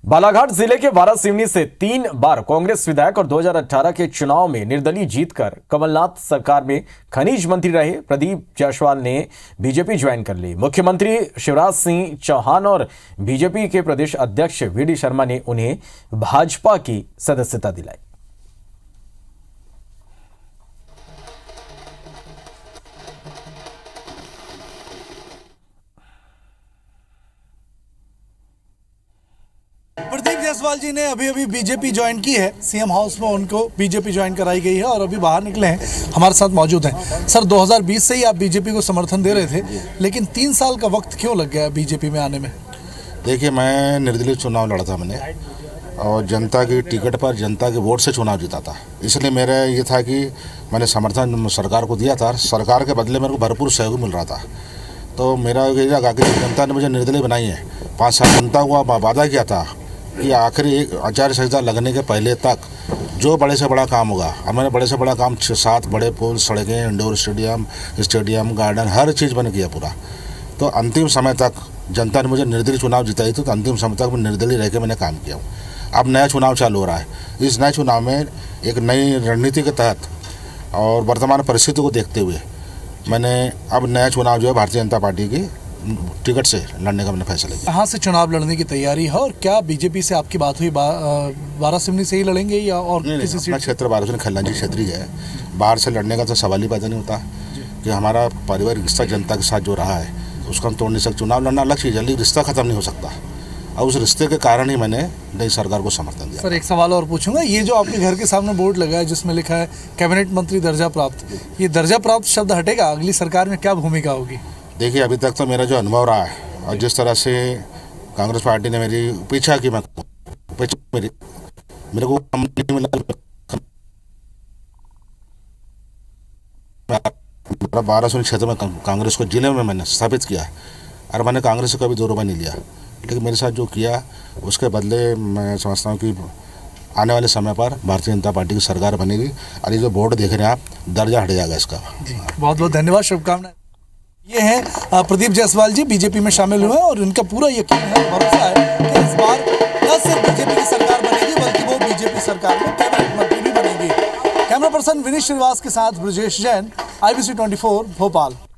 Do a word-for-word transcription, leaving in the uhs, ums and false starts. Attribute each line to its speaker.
Speaker 1: बालाघाट जिले के वारासिवनी से तीन बार कांग्रेस विधायक और दो हज़ार अठारह के चुनाव में निर्दलीय जीतकर कमलनाथ सरकार में खनिज मंत्री रहे प्रदीप जायसवाल ने बीजेपी ज्वाइन कर ली। मुख्यमंत्री शिवराज सिंह चौहान और बीजेपी के प्रदेश अध्यक्ष वी डी शर्मा ने उन्हें भाजपा की सदस्यता दिलाई।
Speaker 2: प्रदीप जायसवाल जी ने अभी अभी बीजेपी ज्वाइन की है। सीएम हाउस में उनको बीजेपी ज्वाइन कराई गई है और अभी बाहर निकले हैं, हमारे साथ मौजूद हैं। सर, दो हज़ार बीस से ही आप बीजेपी को समर्थन दे रहे थे, लेकिन तीन साल का वक्त क्यों लग गया बीजेपी में आने में?
Speaker 3: देखिए, मैं निर्दलीय चुनाव लड़ा था मैंने, और जनता की टिकट पर जनता के वोट से चुनाव जीता था। इसलिए मेरा ये था कि मैंने समर्थन सरकार को दिया था, सरकार के बदले मेरे को भरपूर सहयोग मिल रहा था। तो मेरा ये लगा कि जनता ने मुझे निर्दलीय बनाई है, पाँच साल जनता को वादा किया था कि आखिरी एक आचार संहिता लगने के पहले तक जो बड़े से बड़ा काम होगा, और मैंने बड़े से बड़ा काम छः सात बड़े पुल, सड़कें, इंडोर स्टेडियम स्टेडियम गार्डन, हर चीज़ मैंने किया पूरा। तो अंतिम समय तक जनता ने मुझे निर्दलीय चुनाव जिताई थी, तो अंतिम समय तक मैं निर्दलीय रह के मैंने काम किया हूँ। अब नया चुनाव चालू हो रहा है। इस नए चुनाव में एक नई रणनीति के तहत और वर्तमान परिस्थिति को देखते हुए मैंने अब नया चुनाव जो है भारतीय जनता पार्टी की टिकट से लड़ने का मैंने फैसला किया।
Speaker 2: कहाँ से चुनाव लड़ने की तैयारी है और क्या बीजेपी से आपकी बात हुई? वारासिवनी से ही लड़ेंगे या और
Speaker 3: नहीं,
Speaker 2: किसी
Speaker 3: अपना क्षेत्र वारासिवनी खल्लान जी क्षेत्र ही है। बाहर से लड़ने का तो सवाल ही पैदा नहीं होता कि हमारा पारिवारिक रिश्ता जनता के साथ जो रहा है उसको हम तोड़ नहीं सकते। चुनाव लड़ना अलग चीज़ है, लेकिन रिश्ता खत्म नहीं हो सकता, और उस रिश्ते के कारण ही मैंने नई सरकार को समर्थन दिया।
Speaker 2: सर, एक सवाल और पूछूंगा, ये जो आपके घर के सामने बोर्ड लगा है जिसमें लिखा है कैबिनेट मंत्री दर्जा प्राप्त, ये दर्जा प्राप्त शब्द हटेगा? अगली सरकार में क्या भूमिका होगी? देखिए,
Speaker 3: अभी तक तो मेरा जो अनुभव रहा है और जिस तरह से कांग्रेस पार्टी ने मेरी पीछा की, मैं मेरी मेरे को नहीं मिला। वारासिवनी क्षेत्र में कांग्रेस को जिले में मैंने स्थापित किया और मैंने कांग्रेस से कभी दो रुपये नहीं लिया, लेकिन मेरे साथ जो किया उसके बदले मैं समझता हूँ कि आने वाले समय पर भारतीय जनता पार्टी की सरकार बनेगी। और ये जो बोर्ड देख रहे हैं आप, दर्जा हट जाएगा इसका।
Speaker 2: बहुत बहुत धन्यवाद, शुभकामनाएं। ये हैं प्रदीप जायसवाल जी, बीजेपी में शामिल हुए हैं और इनका पूरा यकीन है, भरोसा है कि इस बार न सिर्फ बीजेपी की सरकार बनेगी बल्कि वो बीजेपी सरकार में कैबिनेट मंत्री भी बनेगी। कैमरा पर्सन विनीत श्रीवास के साथ Brajesh Jain, I B C चौबीस भोपाल।